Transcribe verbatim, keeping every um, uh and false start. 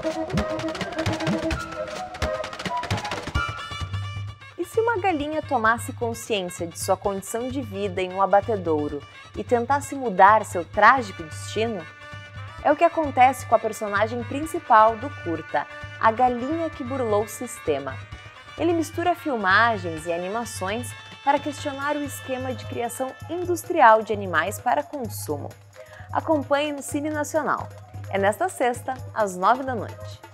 E se uma galinha tomasse consciência de sua condição de vida em um abatedouro e tentasse mudar seu trágico destino? É o que acontece com a personagem principal do curta, A Galinha que Burlou o Sistema. Ele mistura filmagens e animações para questionar o esquema de criação industrial de animais para consumo. Acompanhe no Cine Nacional. É nesta sexta, às nove da noite.